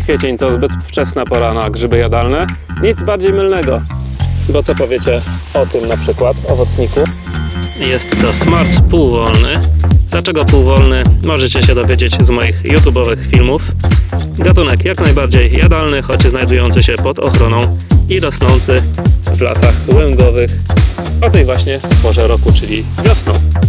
kwiecień to zbyt wczesna pora na grzyby jadalne. Nic bardziej mylnego. Bo co powiecie o tym na przykład owocniku? Jest to smarc półwolny. Dlaczego półwolny? Możecie się dowiedzieć z moich YouTube'owych filmów. Gatunek jak najbardziej jadalny, choć znajdujący się pod ochroną i rosnący w lasach łęgowych o tej właśnie porze roku, czyli wiosną.